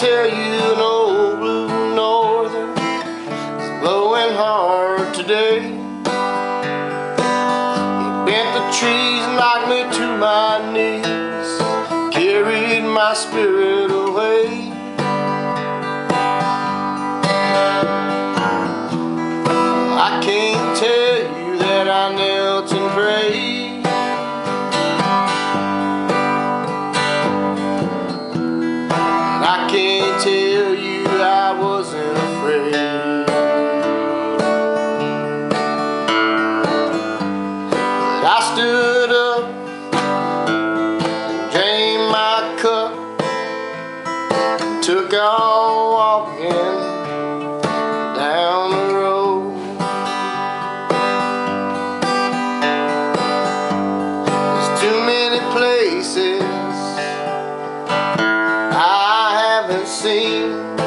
tell you an old blue northern is blowing hard today. He bent the trees and knocked me to my knees, carried my spirit away. I can't tell you that I knelt and prayed. And I can't tell you I wasn't afraid. But I stood up and drained my cup, took on walking down the road. There's too many places I haven't seen,